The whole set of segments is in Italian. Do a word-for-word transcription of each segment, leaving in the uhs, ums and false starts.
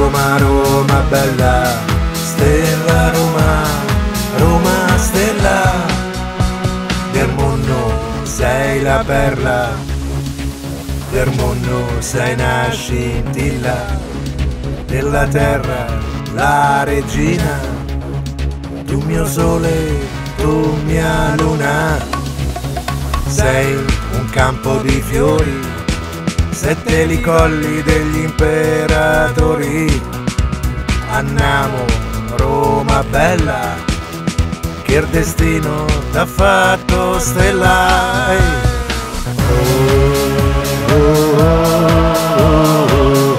Roma, Roma bella, stella Roma, Roma stella del mondo, sei la perla del mondo, sei una scintilla della terra, la regina, tu mio sole, tu mia luna, sei un campo di fiori, sette i colli degli imperatori. Andiamo, Roma bella, che il destino t'ha fatto stella. Oh, oh, oh, oh, oh,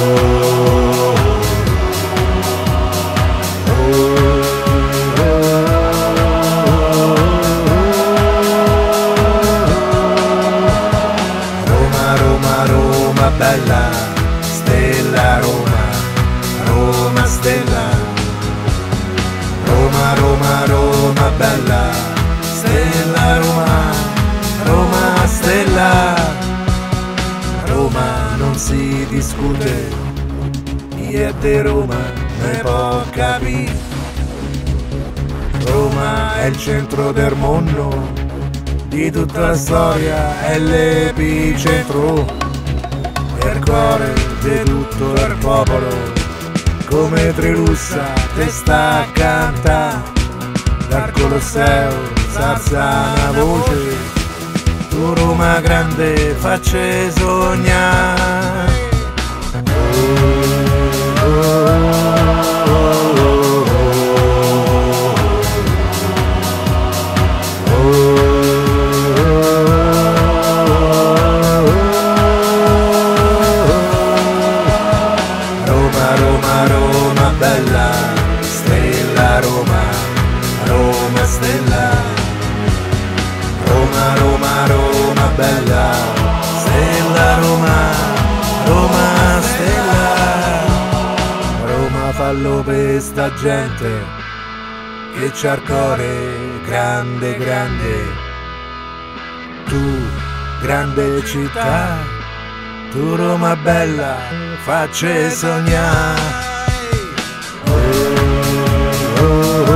Roma bella, stella Roma, Roma stella, Roma, Roma, Roma bella, stella Roma, Roma stella, Roma non si discute, chi è di Roma ne può capire, Roma è il centro del mondo, di tutta la storia è l'epicentro, il cuore di tutto il popolo, come Trilussa te sta a cantare, dal Colosseo s'alza una voce, tu Roma grande facce sognare. Oh, oh, oh, oh, oh, oh. Roma, Roma bella, stella Roma, Roma stella, Roma, Roma, Roma bella, stella Roma, Roma stella, Roma fallo per sta gente che c'ha il cuore grande grande, tu grande città, tu Roma bella, facce sognare. Oh, oh, oh,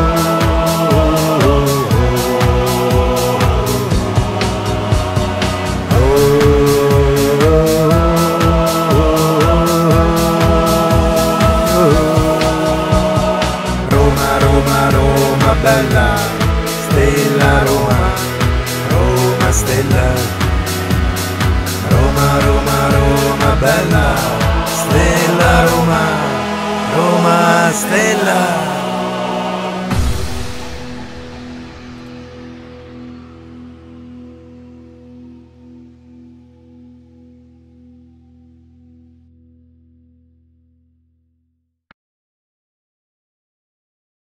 oh, Roma, Roma, Roma bella, stella Roma, Roma stella. Roma, Roma, Roma bella, stella Roma, Roma stella.